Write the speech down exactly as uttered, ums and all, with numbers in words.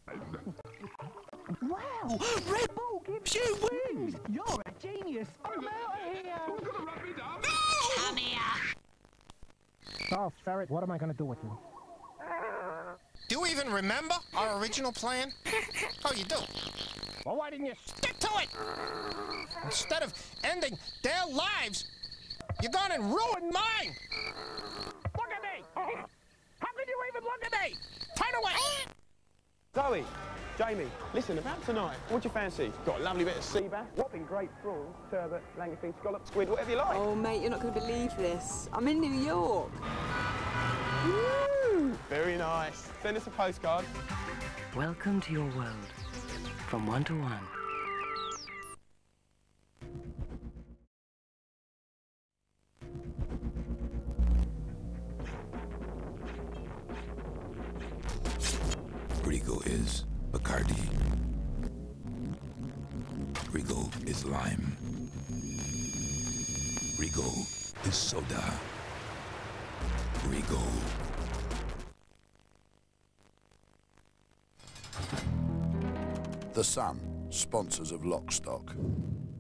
Wow! Red Bull gives you wings! You're a genius! I'm out of here! Who's gonna run me down? No! Come here! Oh, Ferret, what am I gonna do with you? Do you even remember our original plan? Oh, you do? Well, why didn't you stick to it? Instead of ending their lives, you're gone and ruined mine! Look at me! How can you even look at me? Turn away! Zoe, Jamie, listen, about tonight, what do you fancy? Got a lovely bit of sea bass, whopping great prawns, turbot, langoustine, scallop, squid, whatever you like. Oh, mate, you're not going to believe this. I'm in New York. Woo! Very nice. Send us a postcard. Welcome to your world, from one to one. Rigo is Bacardi. Rigo is lime. Rigo is soda. Rigo. The Sun, sponsors of Lockstock.